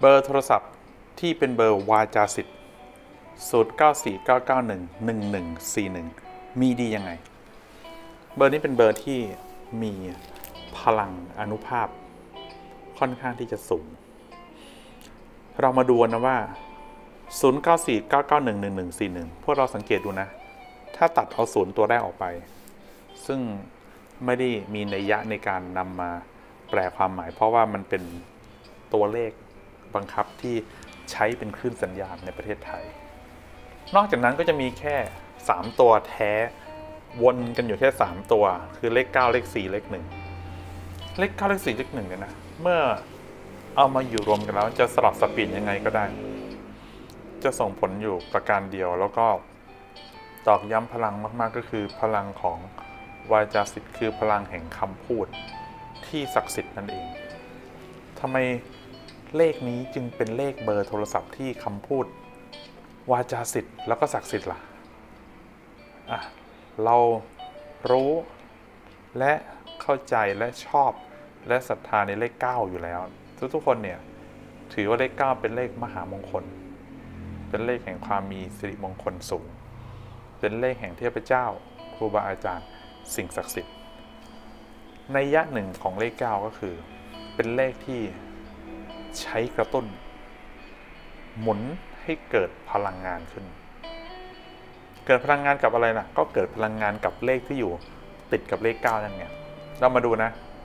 เบอร์โทรศัพท์ที่เป็นเบอร์วาจาสิทธิ์0949911141มีดียังไงเบอร์นี้เป็นเบอร์ที่มีพลังอานุภาพค่อนข้างที่จะสูงเรามาดูนะว่า0949911141พวกเราสังเกตดูนะถ้าตัดเอาศูนย์ตัวแรกออกไปซึ่งไม่ได้มีนัยยะในการนำมาแปลความหมายเพราะว่ามันเป็นตัวเลขบังคับที่ใช้เป็นคลื่นสัญญาณในประเทศไทยนอกจากนั้นก็จะมีแค่3ตัวแท้วนกันอยู่แค่3ตัวคือเลข9เลข4เลข1เลข9เลข4เลข1เนี่ยนะเมื่อเอามาอยู่รวมกันแล้วจะสลับสับเปลี่ยนยังไงก็ได้จะส่งผลอยู่ประการเดียวแล้วก็ตอกย้ำพลังมากๆก็คือพลังของวาจาสิทธิ์คือพลังแห่งคำพูดที่ศักดิ์สิทธิ์นั่นเองทำไมเลขนี้จึงเป็นเลขเบอร์โทรศัพท์ที่คำพูดวาจาสิทธิ์แล้วก็ศักดิ์สิทธิ์ล่ะเรารู้และเข้าใจและชอบและศรัทธาในเลข9อยู่แล้วทุกคนเนี่ยถือว่าเลข9เป็นเลขมหามงคลเป็นเลขแห่งความมีสิริมงคลสูงเป็นเลขแห่งเทพเจ้าครูบาอาจารย์สิ่งศักดิ์สิทธิ์นัยยะหนึ่งของเลข9ก็คือเป็นเลขที่ใช้กระตุ้นหมุนให้เกิดพลังงานขึ้นเกิดพลังงานกับอะไรล่ะก็เกิดพลังงานกับเลขที่อยู่ติดกับเลข9นั่นไงเรามาดูนะ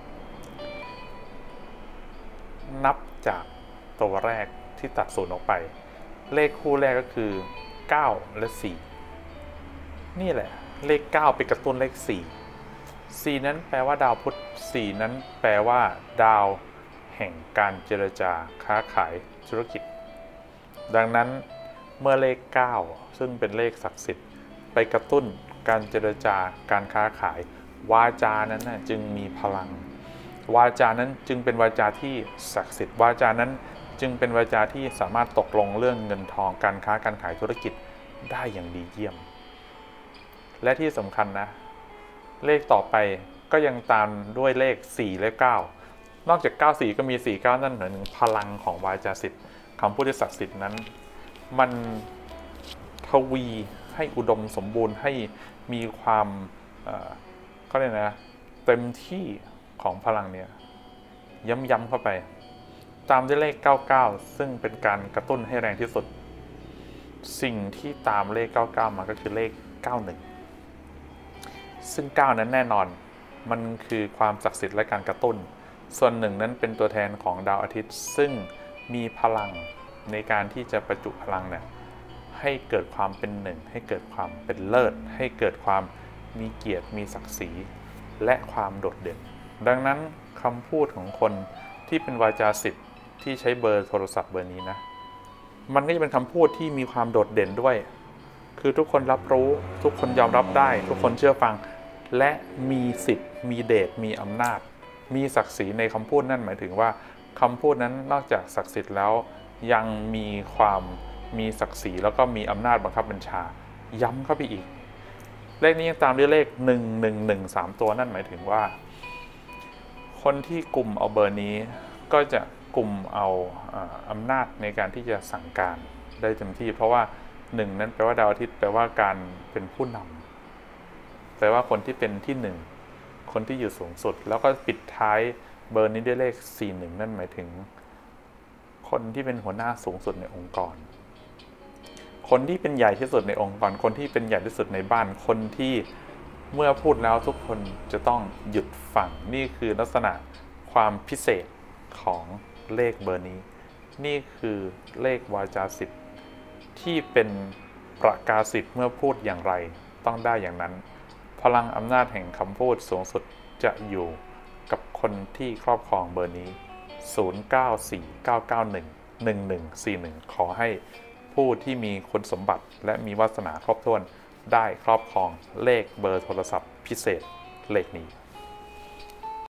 นับจากตัวแรกที่ตัดศูนย์ออกไปเลขคู่แรกก็คือ9และ4นี่แหละเลข9ไปกระตุ้นเลข4นั้นแปลว่าดาวพุธ4นั้นแปลว่าดาวแห่งการเจรจาค้าขายธุรกิจดังนั้นเมื่อเลข9ซึ่งเป็นเลขศักดิ์สิทธิ์ไปกระตุ้นการเจรจาการค้าขายวาจานั้นจึงมีพลังวาจานั้นจึงเป็นวาจาที่ศักดิ์สิทธิ์วาจานั้นจึงเป็นวาจาที่สามารถตกลงเรื่องเงินทองการค้าการขายธุรกิจได้อย่างดีเยี่ยมและที่สำคัญนะเลขต่อไปก็ยังตามด้วยเลข4และ9นอกจาก94ก็มี49นั่นเหมือนพลังของวาจาสิทธิ์คำพูดที่ศักดิ์สิทธิ์นั้นมันทวีให้อุดมสมบูรณ์ให้มีความเขาเรียกนะเต็มที่ของพลังเนี่ยย้ำเข้าไปตามด้วยเลข99ซึ่งเป็นการกระตุ้นให้แรงที่สุดสิ่งที่ตามเลข99มาก็คือเลข91ซึ่ง9นั้นแน่นอนมันคือความศักดิ์สิทธิ์และการกระตุ้นส่วนหนึ่งนั้นเป็นตัวแทนของดาวอาทิตย์ซึ่งมีพลังในการที่จะประจุพลังเนี่ยให้เกิดความเป็นหนึ่งให้เกิดความเป็นเลิศให้เกิดความมีเกียรติมีศักดิ์ศรีและความโดดเด่นดังนั้นคำพูดของคนที่เป็นวาจาสิทธิ์ที่ใช้เบอร์โทรศัพท์เบอร์นี้นะมันก็จะเป็นคำพูดที่มีความโดดเด่นด้วยคือทุกคนรับรู้ทุกคนยอมรับได้ทุกคนเชื่อฟังและมีสิทธิ์มีเดชมีอำนาจมีศักดิ์ศรีในคำพูดนั่นหมายถึงว่าคำพูดนั้นนอกจากศักดิ์สิทธิ์แล้วยังมีความมีศักดิ์ศรีแล้วก็มีอำนาจบังคับบัญชาย้ำเข้าไปอีกเลขนี้ยังตามด้วยเลข111 3ตัวนั่นหมายถึงว่าคนที่กลุ่มเอาเบอร์นี้ก็จะกลุ่มเอาอำนาจในการที่จะสั่งการได้เต็มที่เพราะว่า1นั้นแปลว่าดาวอาทิตย์แปลว่าการเป็นผู้นำแปลว่าคนที่เป็นที่1คนที่อยู่สูงสุดแล้วก็ปิดท้ายเบอร์นี้ด้วยเลข41นั่นหมายถึงคนที่เป็นหัวหน้าสูงสุดในองค์กรคนที่เป็นใหญ่ที่สุดในองค์กรคนที่เป็นใหญ่ที่สุดในบ้านคนที่เมื่อพูดแล้วทุกคนจะต้องหยุดฟังนี่คือลักษณะความพิเศษของเลขเบอร์นี้นี่คือเลขวาจาสิทธิ์ที่เป็นประกาศสิทธิ์เมื่อพูดอย่างไรต้องได้อย่างนั้นพลังอำนาจแห่งคำพูดสูงสุดจะอยู่กับคนที่ครอบครองเบอร์นี้0949911141ขอให้ผู้ที่มีคุณสมบัติและมีวาสนาครบถ้วนได้ครอบครองเลขเบอร์โทรศัพท์พิเศษเลขนี้